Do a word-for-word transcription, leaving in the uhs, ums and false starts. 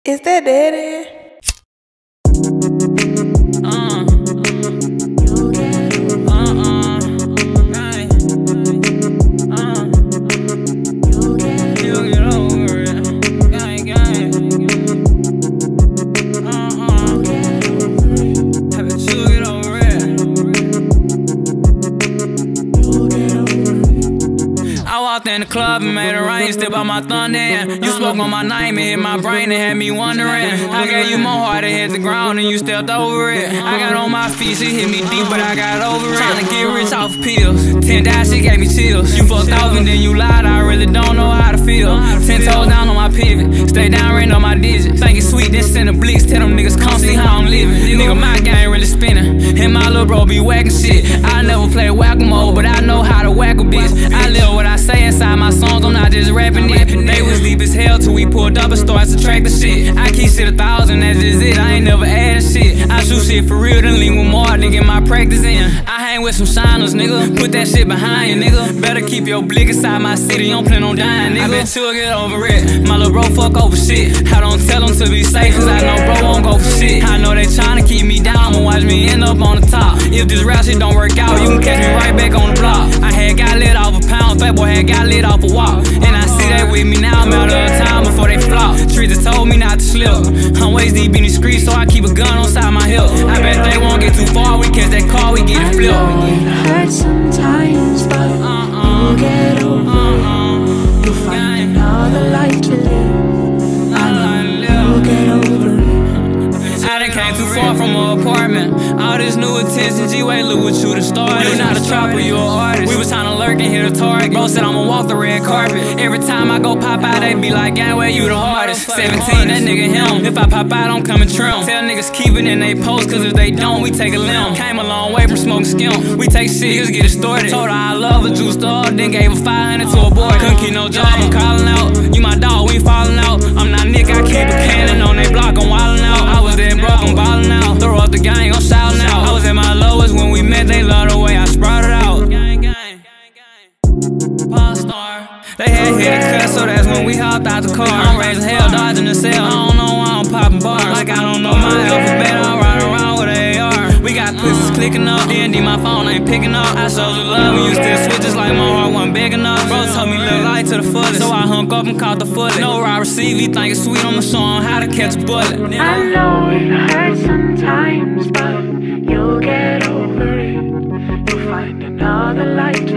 Is that daddy? Uh, uh-uh, hey, uh, you'll get over it, gang, gang, uh-uh, I bet you'll get over it, you'll get over it. I walked in the club and made it rain, still by my thunder, and you spoke on my name and hit my brain and had me wondering. I gave you more heart to hit the ground and you stepped over it. I got on my feet, she hit me deep, but I got over it. Tryna get rich off of pills, ten dimes, she gave me chills. You fucked off and then you lied, I really don't know how to feel. Ten toes down on my pivot, stay down, ran on my digits. Think it's sweet, then send a blitz, tell them niggas come see how I'm living. Nigga, my game really spinning, and my little bro be whacking shit. I never play whack-a-mole, but I know how to whack a bitch. I live what I say inside my songs, I'm not just rapping it. They was deep as hell till we pulled up and started subtracting shit. I keep shit a thousand, that's just it, I ain't never adding shit. I shoot shit for real, then lean with more to get my practice in. I hang with some shiners, nigga, put that shit behind you, nigga. Better keep your blick inside my city, you don't plan on dying, nigga. I bet you'll get over it, my little bro fuck over shit. I don't tell them to be safe, cause I know bro won't go for shit. I know they tryna keep me down, but watch me end up on the top. If this rap shit don't work out, you can catch me right back on the block. I had got lit off a pound, fat boy had got lit off a walk. And I see they with me now, I'm out of time before they flop. Trees just told me not to slip, I'm waist deep in the streets, so I keep a gun on side my hip. I bet they won't get too far, we catch that car, we get it flipped. I know it hurts sometimes, but uh-uh, you'll get over uh-uh, it. You'll find another life to live. I know you'll get over it. I done came too far from an apartment. All this new attention, G-Way, look what you done started. You not a trapper, you an artist. We was tryna lurk and hit a target. Bro said I'ma walk the red carpet. Every time I go pop out, they be like, Gangway, you the hardest. seventeen, that nigga him. If I pop out, I'm coming trim. Tell niggas keep it in they post, cause if they don't, we take a limb. Came a long way from smoking skim. We take shit, just get it started. Told her I love her, juiced her up, then gave her five hundred to a boy. Couldn't keep no job, I'm calling out. You my dog, we falling out. I'm not Nick, I keep a cannon on they block, I'm wildin' out. I was dead broke, I'm ballin' out. Throw up the gang, I'm shouting out. I was at my lowest when we met, they love the way I sprouted out. Gang, gang, Pop star. They had hit a cut, so that's when we hopped out the car. I'm raising hell, dodging the cell. I don't know why I'm popping bars. Like I don't know my alphabet, I'm riding around with A R. We got pussies clicking up, D and D my phone ain't picking up. I showed you love when you still switch, just like my heart wasn't big enough. Bro told me look light to the fullest, so I hung up and caught the fullet. No I receive, he think it's sweet, I'ma show him how to catch a bullet. I know it hurts sometimes, but you'll get over it. You'll find another life to